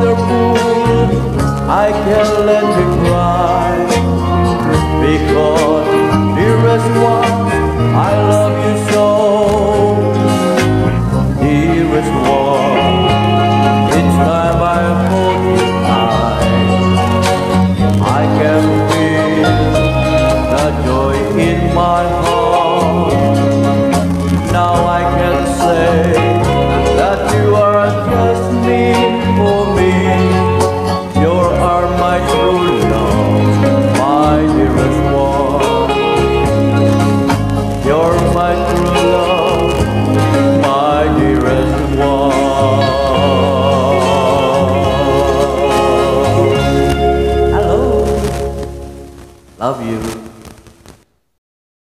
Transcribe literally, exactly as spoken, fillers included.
wonderful, I can't let you cry, because dearest one, I love you so. Dearest one, each time I hold you tight, I can feel the joy in my heart. Now I can say that you are just me for me. You are my true love, my dearest one. You're my true love, my dearest one. Hello, love you.